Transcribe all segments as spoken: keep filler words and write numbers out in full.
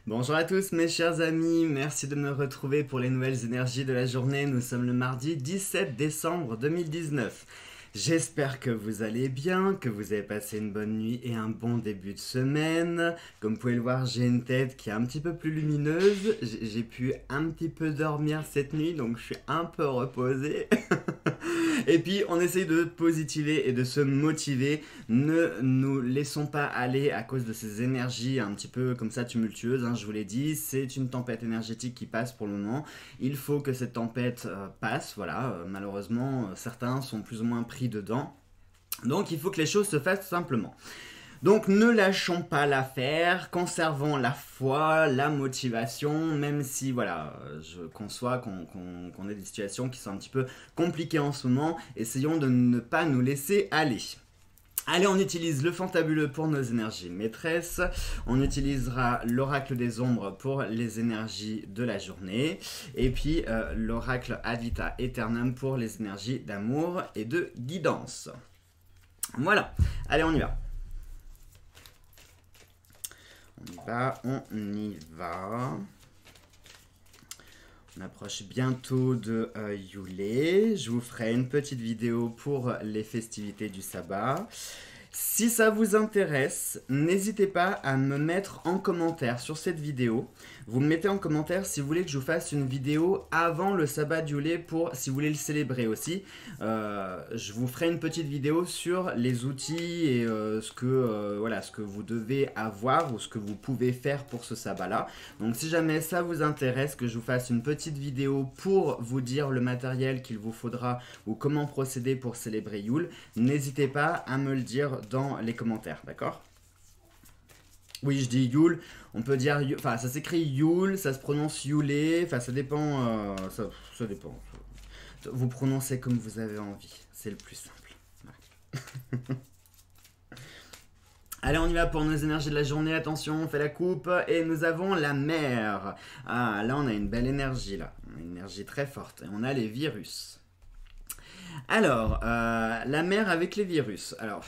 Bonjour à tous mes chers amis, merci de me retrouver pour les nouvelles énergies de la journée. Nous sommes le mardi dix-sept décembre deux mille dix-neuf. J'espère que vous allez bien, que vous avez passé une bonne nuit et un bon début de semaine. Comme vous pouvez le voir, j'ai une tête qui est un petit peu plus lumineuse. J'ai pu un petit peu dormir cette nuit, donc je suis un peu reposé. Et puis on essaye de positiver et de se motiver. Ne nous laissons pas aller à cause de ces énergies un petit peu comme ça tumultueuses, hein, je vous l'ai dit. C'est une tempête énergétique qui passe pour le moment. Il faut que cette tempête euh, passe, voilà. Euh, malheureusement, euh, certains sont plus ou moins pris dedans. Donc il faut que les choses se fassent simplement. Donc ne lâchons pas l'affaire, conservons la foi, la motivation, même si voilà, je conçois qu'on qu'on, qu'on ait des situations qui sont un petit peu compliquées en ce moment, essayons de ne pas nous laisser aller. Allez, on utilise le fantabuleux pour nos énergies maîtresses, on utilisera l'oracle des ombres pour les énergies de la journée, et puis euh, l'oracle ad vita aeternam pour les énergies d'amour et de guidance. Voilà, allez on y va. On y va, on y va. On approche bientôt de euh, Yule. Je vous ferai une petite vidéo pour les festivités du sabbat. Si ça vous intéresse, n'hésitez pas à me mettre en commentaire sur cette vidéo. Vous me mettez en commentaire si vous voulez que je vous fasse une vidéo avant le sabbat d'Yule pour si vous voulez le célébrer aussi. Euh, je vous ferai une petite vidéo sur les outils et euh, ce, que, euh, voilà, ce que vous devez avoir ou ce que vous pouvez faire pour ce sabbat-là. Donc si jamais ça vous intéresse, que je vous fasse une petite vidéo pour vous dire le matériel qu'il vous faudra ou comment procéder pour célébrer Yule, n'hésitez pas à me le dire dans les commentaires, d'accord? Oui, je dis Yule, on peut dire, enfin ça s'écrit Yule, ça se prononce Yule, enfin ça dépend, euh, ça, ça dépend. Vous prononcez comme vous avez envie, c'est le plus simple. Ouais. Allez, on y va pour nos énergies de la journée, attention, on fait la coupe, et nous avons la mer. Ah, là on a une belle énergie, là, une énergie très forte, et on a les virus. Alors, euh, la mer avec les virus, alors...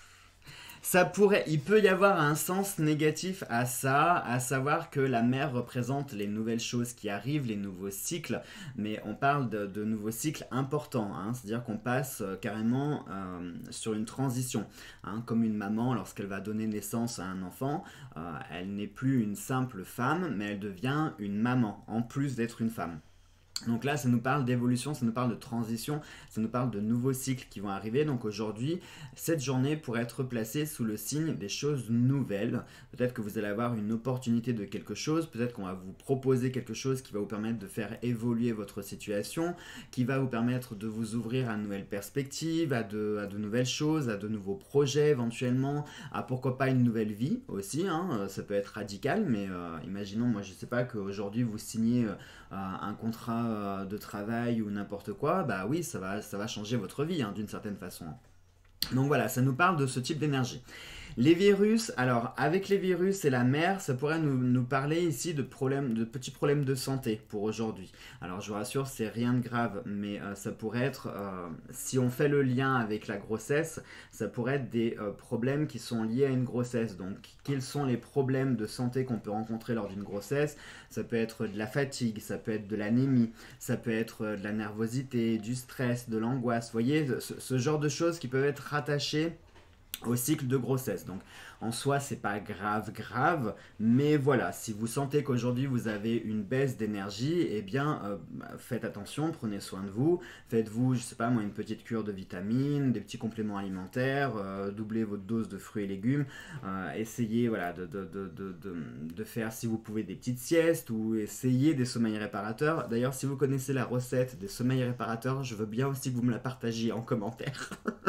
Ça pourrait, il peut y avoir un sens négatif à ça, à savoir que la mer représente les nouvelles choses qui arrivent, les nouveaux cycles, mais on parle de, de nouveaux cycles importants, hein, c'est-à-dire qu'on passe euh, carrément euh, sur une transition, hein, comme une maman lorsqu'elle va donner naissance à un enfant, euh, elle n'est plus une simple femme, mais elle devient une maman, en plus d'être une femme. Donc là, ça nous parle d'évolution, ça nous parle de transition, ça nous parle de nouveaux cycles qui vont arriver. Donc aujourd'hui, cette journée pourrait être placée sous le signe des choses nouvelles. Peut-être que vous allez avoir une opportunité de quelque chose, peut-être qu'on va vous proposer quelque chose qui va vous permettre de faire évoluer votre situation, qui va vous permettre de vous ouvrir à de nouvelles perspectives, à de, à de nouvelles choses, à de nouveaux projets éventuellement, à pourquoi pas une nouvelle vie aussi, hein. Ça peut être radical, mais euh, imaginons, moi je sais pas, qu'aujourd'hui vous signez euh, un contrat de travail ou n'importe quoi, bah oui, ça va, ça va changer votre vie, hein, d'une certaine façon. Donc voilà, ça nous parle de ce type d'énergie. Les virus, alors avec les virus et la mer, ça pourrait nous, nous parler ici de, problèmes, de petits problèmes de santé pour aujourd'hui. Alors je vous rassure, c'est rien de grave, mais euh, ça pourrait être, euh, si on fait le lien avec la grossesse, ça pourrait être des euh, problèmes qui sont liés à une grossesse. Donc quels sont les problèmes de santé qu'on peut rencontrer lors d'une grossesse? Ça peut être de la fatigue, ça peut être de l'anémie, ça peut être de la nervosité, du stress, de l'angoisse. Vous voyez, ce, ce genre de choses qui peuvent être rattachées au cycle de grossesse. Donc en soi c'est pas grave grave, mais voilà, si vous sentez qu'aujourd'hui vous avez une baisse d'énergie, eh bien euh, faites attention, prenez soin de vous, faites-vous, je sais pas moi, une petite cure de vitamines, des petits compléments alimentaires, euh, doublez votre dose de fruits et légumes, euh, essayez voilà, de, de, de, de, de, de faire si vous pouvez des petites siestes ou essayez des sommeils réparateurs. D'ailleurs si vous connaissez la recette des sommeils réparateurs, je veux bien aussi que vous me la partagiez en commentaire.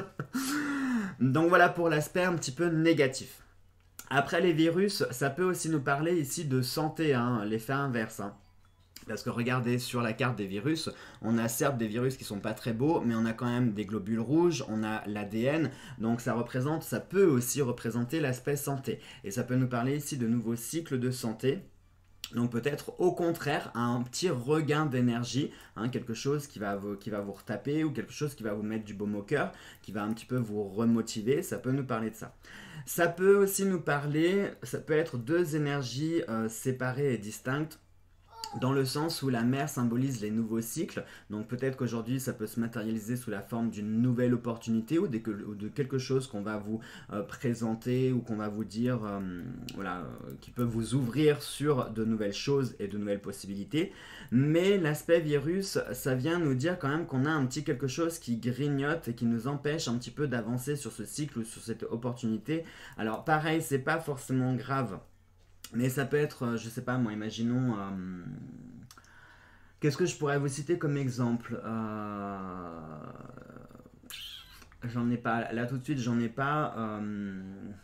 Donc voilà pour l'aspect un petit peu négatif. Après les virus, ça peut aussi nous parler ici de santé, hein, l'effet inverse. Hein. Parce que regardez sur la carte des virus, on a certes des virus qui sont pas très beaux, mais on a quand même des globules rouges, on a l'A D N, donc ça représente, ça peut aussi représenter l'aspect santé. Et ça peut nous parler ici de nouveaux cycles de santé. Donc peut-être au contraire un petit regain d'énergie, hein, quelque chose qui va, vous, qui va vous retaper ou quelque chose qui va vous mettre du baume au cœur, qui va un petit peu vous remotiver, ça peut nous parler de ça. Ça peut aussi nous parler, ça peut être deux énergies euh, séparées et distinctes, dans le sens où la mer symbolise les nouveaux cycles, donc peut-être qu'aujourd'hui ça peut se matérialiser sous la forme d'une nouvelle opportunité ou de, ou de quelque chose qu'on va vous euh, présenter ou qu'on va vous dire, euh, voilà, euh, qui peut vous ouvrir sur de nouvelles choses et de nouvelles possibilités. Mais l'aspect virus, ça vient nous dire quand même qu'on a un petit quelque chose qui grignote et qui nous empêche un petit peu d'avancer sur ce cycle ou sur cette opportunité. Alors pareil, c'est pas forcément grave. Mais ça peut être, je sais pas moi, imaginons... Euh, Qu'est-ce que je pourrais vous citer comme exemple euh, J'en ai pas, là tout de suite j'en ai pas. Euh,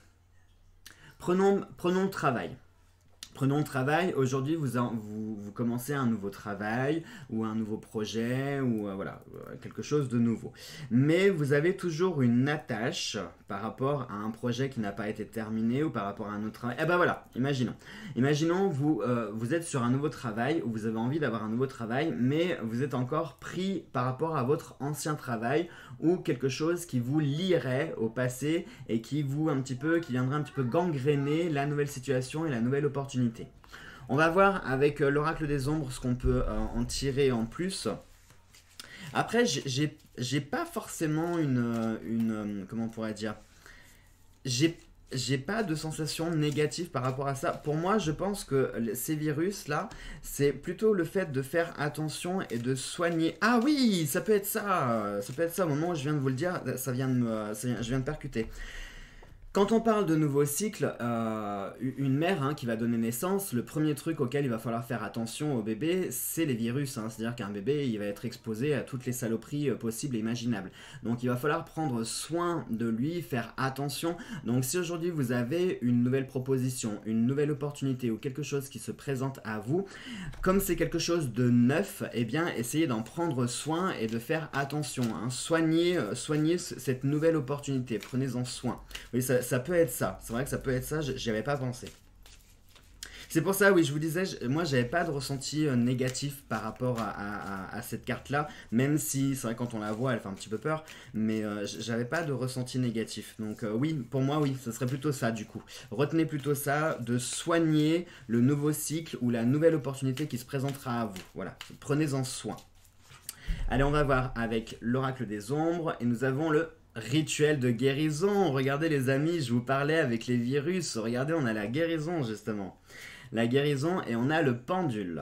prenons, prenons le travail. Prenons le travail, aujourd'hui vous, vous, vous commencez un nouveau travail ou un nouveau projet ou euh, voilà, quelque chose de nouveau. Mais vous avez toujours une attache par rapport à un projet qui n'a pas été terminé ou par rapport à un autre travail. Eh ben voilà, imaginons. Imaginons vous, euh, vous êtes sur un nouveau travail ou vous avez envie d'avoir un nouveau travail mais vous êtes encore pris par rapport à votre ancien travail ou quelque chose qui vous lierait au passé et qui vous un petit peu, qui viendrait un petit peu gangréner la nouvelle situation et la nouvelle opportunité. On va voir avec euh, l'oracle des ombres ce qu'on peut euh, en tirer en plus. Après, j'ai j'ai pas forcément une, une comment on pourrait dire, j'ai j'ai pas de sensation négative par rapport à ça. Pour moi, je pense que ces virus-là, c'est plutôt le fait de faire attention et de soigner. Ah oui, ça peut être ça. Ça peut être ça. Au moment où je viens de vous le dire, ça vient de me, ça vient, je viens de percuter. Quand on parle de nouveau cycle, euh, une mère hein, qui va donner naissance, le premier truc auquel il va falloir faire attention au bébé, c'est les virus. Hein. C'est-à-dire qu'un bébé, il va être exposé à toutes les saloperies euh, possibles et imaginables. Donc il va falloir prendre soin de lui, faire attention. Donc si aujourd'hui vous avez une nouvelle proposition, une nouvelle opportunité ou quelque chose qui se présente à vous, comme c'est quelque chose de neuf, eh bien essayez d'en prendre soin et de faire attention. Hein. Soignez, euh, soignez cette nouvelle opportunité, prenez-en soin. Oui, ça, ça peut être ça, c'est vrai que ça peut être ça, j'y avais pas pensé. C'est pour ça, oui, je vous disais, je, moi, j'avais pas de ressenti euh, négatif par rapport à, à, à cette carte-là, même si, c'est vrai, quand on la voit, elle fait un petit peu peur, mais euh, j'avais pas de ressenti négatif. Donc euh, oui, pour moi, oui, ce serait plutôt ça, du coup. Retenez plutôt ça, de soigner le nouveau cycle ou la nouvelle opportunité qui se présentera à vous. Voilà, prenez-en soin. Allez, on va voir avec l'oracle des ombres, et nous avons le rituel de guérison. Regardez les amis, je vous parlais avec les virus, regardez, on a la guérison, justement. La guérison et on a le pendule.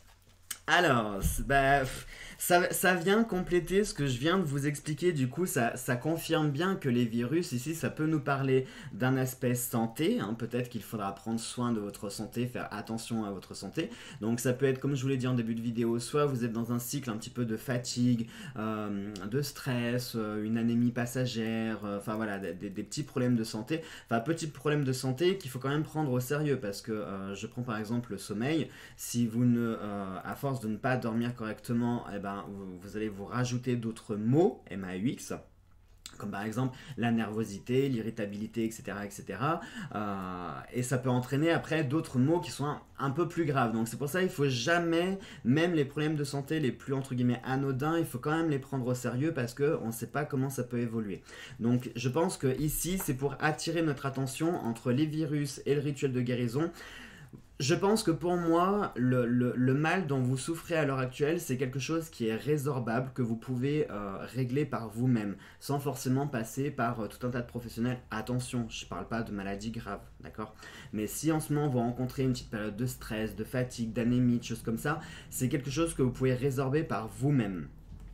Alors, bah, ça, ça vient compléter ce que je viens de vous expliquer. Du coup, ça, ça confirme bien que les virus, ici, ça peut nous parler d'un aspect santé. Hein. Peut-être qu'il faudra prendre soin de votre santé, faire attention à votre santé. Donc, ça peut être, comme je vous l'ai dit en début de vidéo, soit vous êtes dans un cycle un petit peu de fatigue, euh, de stress, euh, une anémie passagère, euh, enfin voilà, des, des, des petits problèmes de santé. Enfin, petits problèmes de santé qu'il faut quand même prendre au sérieux parce que euh, je prends par exemple le sommeil. Si vous ne, euh, à force de ne pas dormir correctement, eh ben, vous, vous allez vous rajouter d'autres maux, M A U X, comme par exemple la nervosité, l'irritabilité, et cetera, et cetera. Euh, et ça peut entraîner après d'autres maux qui sont un, un peu plus graves. Donc c'est pour ça qu'il ne faut jamais, même les problèmes de santé les plus entre guillemets anodins, il faut quand même les prendre au sérieux parce qu'on ne sait pas comment ça peut évoluer. Donc je pense que ici c'est pour attirer notre attention entre les virus et le rituel de guérison. Je pense que pour moi, le, le, le mal dont vous souffrez à l'heure actuelle, c'est quelque chose qui est résorbable, que vous pouvez euh, régler par vous-même, sans forcément passer par euh, tout un tas de professionnels. Attention, je ne parle pas de maladies graves, d'accord? Mais si en ce moment vous rencontrez une petite période de stress, de fatigue, d'anémie, de choses comme ça, c'est quelque chose que vous pouvez résorber par vous-même.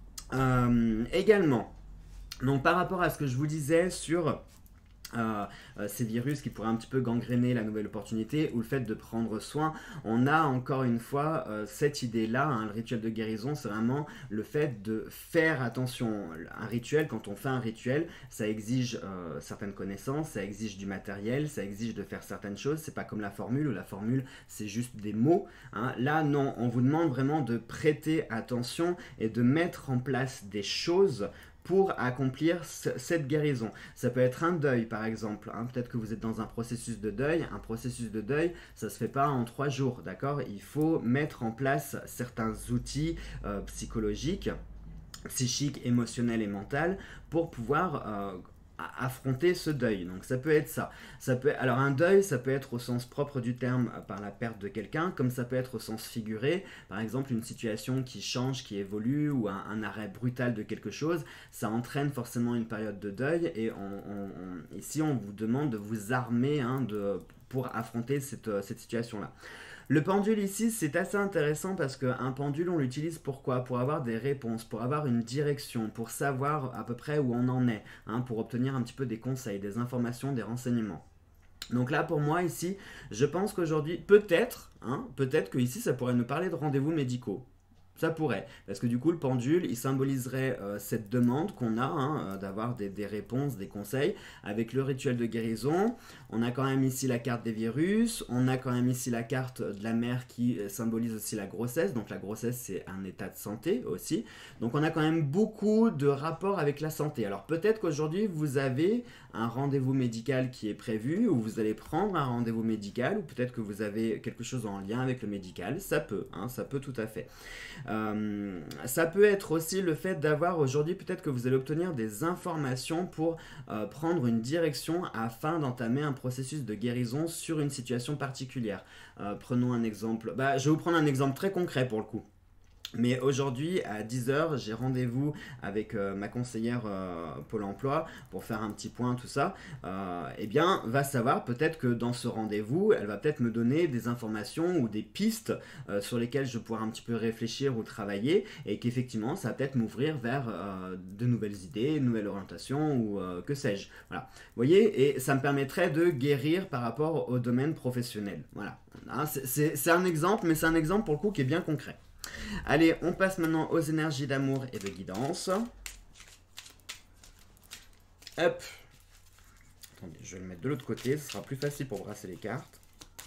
Euh, également, donc par rapport à ce que je vous disais sur... Euh, euh, ces virus qui pourraient un petit peu gangréner la nouvelle opportunité ou le fait de prendre soin, on a encore une fois euh, cette idée là, hein, le rituel de guérison, c'est vraiment le fait de faire attention. Un rituel, quand on fait un rituel, ça exige euh, certaines connaissances, ça exige du matériel, ça exige de faire certaines choses. C'est pas comme la formule, où la formule c'est juste des mots, hein. Là non, on vous demande vraiment de prêter attention et de mettre en place des choses pour accomplir ce, cette guérison. Ça peut être un deuil par exemple, hein. Peut-être que vous êtes dans un processus de deuil. Un processus de deuil, ça se fait pas en trois jours, d'accord? Il faut mettre en place certains outils euh, psychologiques, psychiques, émotionnels et mentaux pour pouvoir euh, affronter ce deuil. Donc ça peut être ça. ça peut, alors un deuil, ça peut être au sens propre du terme euh, par la perte de quelqu'un, comme ça peut être au sens figuré, par exemple une situation qui change, qui évolue, ou un, un arrêt brutal de quelque chose, ça entraîne forcément une période de deuil, et on, on, on, ici on vous demande de vous armer hein, de, pour affronter cette, cette situation-là. Le pendule ici, c'est assez intéressant parce qu'un pendule, on l'utilise pourquoi? Pour avoir des réponses, pour avoir une direction, pour savoir à peu près où on en est, hein, pour obtenir un petit peu des conseils, des informations, des renseignements. Donc là, pour moi, ici, je pense qu'aujourd'hui, peut-être, hein, peut-être que ici, ça pourrait nous parler de rendez-vous médicaux. Ça pourrait, parce que du coup le pendule, il symboliserait euh, cette demande qu'on a, hein, euh, d'avoir des, des réponses, des conseils, avec le rituel de guérison. On a quand même ici la carte des virus, on a quand même ici la carte de la mère qui symbolise aussi la grossesse, donc la grossesse c'est un état de santé aussi. Donc on a quand même beaucoup de rapports avec la santé. Alors peut-être qu'aujourd'hui vous avez un rendez-vous médical qui est prévu, ou vous allez prendre un rendez-vous médical, ou peut-être que vous avez quelque chose en lien avec le médical, ça peut, hein, ça peut tout à fait. Euh, ça peut être aussi le fait d'avoir aujourd'hui, peut-être que vous allez obtenir des informations pour euh, prendre une direction afin d'entamer un processus de guérison sur une situation particulière. Euh, prenons un exemple, bah, je vais vous prendre un exemple très concret pour le coup. Mais aujourd'hui, à dix heures, j'ai rendez-vous avec euh, ma conseillère euh, Pôle emploi pour faire un petit point, tout ça. Euh, eh bien, va savoir, peut-être que dans ce rendez-vous, elle va peut-être me donner des informations ou des pistes euh, sur lesquelles je pourrais un petit peu réfléchir ou travailler, et qu'effectivement, ça va peut-être m'ouvrir vers euh, de nouvelles idées, une nouvelle orientation, ou euh, que sais-je. Voilà. Vous voyez, et ça me permettrait de guérir par rapport au domaine professionnel. Voilà. Hein, c'est un exemple, mais c'est un exemple pour le coup qui est bien concret. Allez, on passe maintenant aux énergies d'amour et de guidance. Hop. Attendez, je vais le mettre de l'autre côté, ce sera plus facile pour brasser les cartes.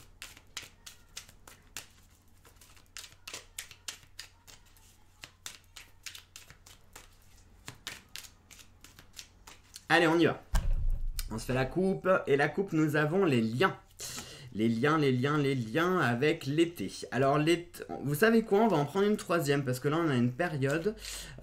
Allez, on y va. On se fait la coupe, et la coupe, nous avons les liens. Les liens, les liens, les liens avec l'été. Alors, vous savez quoi? On va en prendre une troisième, parce que là, on a une période.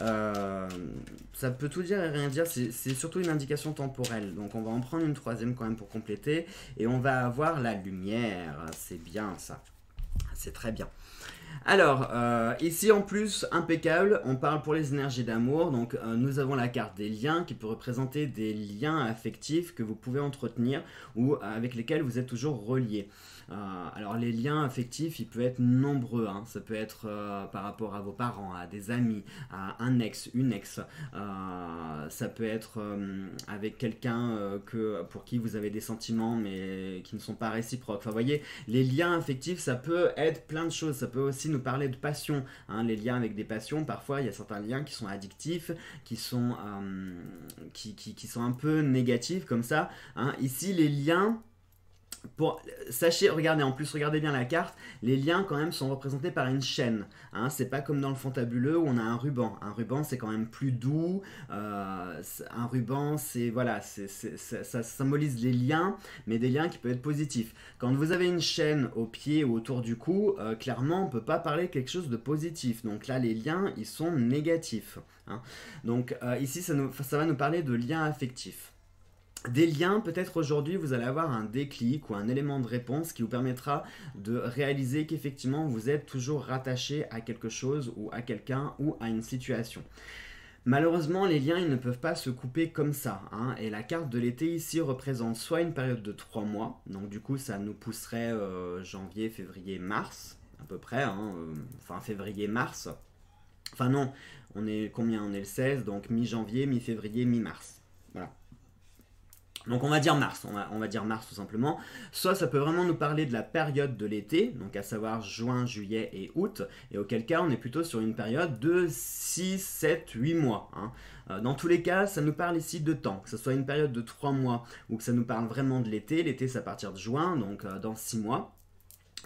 Euh, ça peut tout dire et rien dire. C'est surtout une indication temporelle. Donc, on va en prendre une troisième quand même pour compléter. Et on va avoir la lumière. C'est bien, ça. C'est très bien. Alors, euh, ici en plus, impeccable, on parle pour les énergies d'amour, donc euh, nous avons la carte des liens qui peut représenter des liens affectifs que vous pouvez entretenir ou euh, avec lesquels vous êtes toujours reliés. Euh, alors les liens affectifs, ils peuvent être nombreux, hein. Ça peut être euh, par rapport à vos parents, à des amis, à un ex, une ex, euh, ça peut être euh, avec quelqu'un euh, que pour qui vous avez des sentiments mais qui ne sont pas réciproques. Enfin, vous voyez, les liens affectifs, ça peut être plein de choses, ça peut aussi nous parler de passion, hein. Les liens avec des passions, parfois il y a certains liens qui sont addictifs, qui sont, euh, qui, qui, qui sont un peu négatifs comme ça, hein. Ici les liens, pour, sachez, regardez, en plus, regardez bien la carte, les liens quand même sont représentés par une chaîne, hein, c'est pas comme dans le fantabuleux où on a un ruban. Un ruban c'est quand même plus doux, euh, un ruban c'est, voilà, c'est, c'est, ça, ça symbolise les liens, mais des liens qui peuvent être positifs. Quand vous avez une chaîne au pied ou autour du cou, euh, clairement on peut pas parler de quelque chose de positif, donc là les liens ils sont négatifs, hein. Donc euh, ici ça, nous, ça va nous parler de liens affectifs. Des liens, peut-être aujourd'hui vous allez avoir un déclic ou un élément de réponse qui vous permettra de réaliser qu'effectivement vous êtes toujours rattaché à quelque chose ou à quelqu'un ou à une situation. Malheureusement, les liens ils ne peuvent pas se couper comme ça, hein, et la carte de l'été ici représente soit une période de trois mois, donc du coup ça nous pousserait euh, janvier, février, mars, à peu près, hein, euh, enfin février-mars, enfin non, on est combien? On est le seize, donc mi-janvier, mi-février, mi-mars, voilà. Donc on va dire mars, on va, on va dire mars tout simplement. Soit ça peut vraiment nous parler de la période de l'été, donc à savoir juin, juillet et août, et auquel cas on est plutôt sur une période de six, sept, huit mois, hein. Euh, dans tous les cas, ça nous parle ici de temps, que ce soit une période de trois mois ou que ça nous parle vraiment de l'été. L'été c'est à partir de juin, donc euh, dans six mois.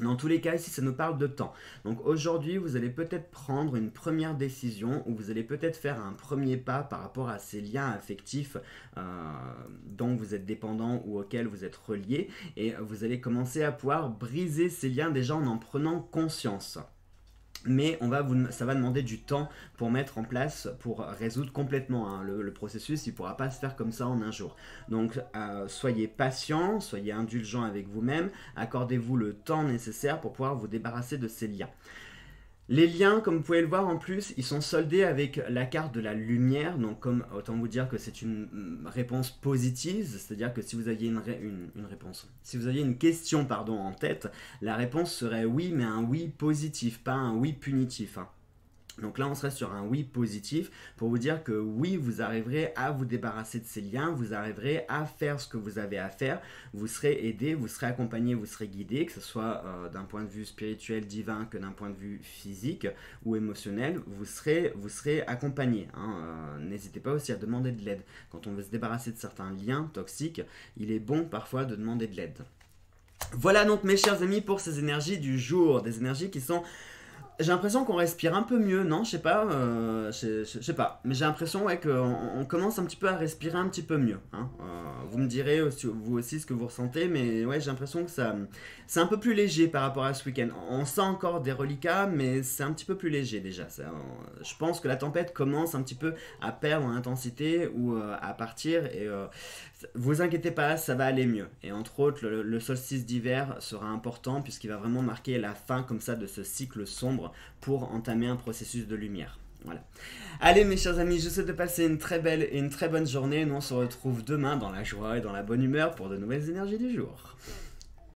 Dans tous les cas, ici, ça nous parle de temps. Donc aujourd'hui, vous allez peut-être prendre une première décision ou vous allez peut-être faire un premier pas par rapport à ces liens affectifs euh, dont vous êtes dépendant ou auxquels vous êtes relié. Et vous allez commencer à pouvoir briser ces liens déjà en en prenant conscience. Mais on va vous, ça va demander du temps pour mettre en place, pour résoudre complètement hein. le, le processus. Il ne pourra pas se faire comme ça en un jour. Donc euh, soyez patient, soyez indulgent avec vous-même, accordez-vous le temps nécessaire pour pouvoir vous débarrasser de ces liens. Les liens, comme vous pouvez le voir en plus, ils sont soldés avec la carte de la lumière. Donc comme, autant vous dire que c'est une réponse positive, c'est-à-dire que si vous aviez une, ré, une, une réponse, si vous aviez une question pardon, en tête, la réponse serait oui, mais un oui positif, pas un oui punitif. Hein. Donc là, on serait sur un oui positif pour vous dire que oui, vous arriverez à vous débarrasser de ces liens, vous arriverez à faire ce que vous avez à faire, vous serez aidé, vous serez accompagné, vous serez guidé, que ce soit euh, d'un point de vue spirituel, divin, que d'un point de vue physique ou émotionnel, vous serez, vous serez accompagné. Hein. Euh, n'hésitez pas aussi à demander de l'aide. Quand on veut se débarrasser de certains liens toxiques, il est bon parfois de demander de l'aide. Voilà donc mes chers amis pour ces énergies du jour, des énergies qui sont... J'ai l'impression qu'on respire un peu mieux, non? Je sais pas, euh, je, je, je sais pas. Mais j'ai l'impression ouais, qu'on on commence un petit peu à respirer un petit peu mieux. Hein. Euh, vous me direz aussi, vous aussi ce que vous ressentez, mais ouais, j'ai l'impression que ça, c'est un peu plus léger par rapport à ce week-end. On sent encore des reliquats, mais c'est un petit peu plus léger déjà. Ça, euh, je pense que la tempête commence un petit peu à perdre en intensité ou euh, à partir. Et euh, vous inquiétez pas, ça va aller mieux. Et entre autres, le, le solstice d'hiver sera important puisqu'il va vraiment marquer la fin comme ça de ce cycle sombre pour entamer un processus de lumière. Voilà. Allez mes chers amis, je vous souhaite de passer une très belle et une très bonne journée. Nous on se retrouve demain dans la joie et dans la bonne humeur pour de nouvelles énergies du jour.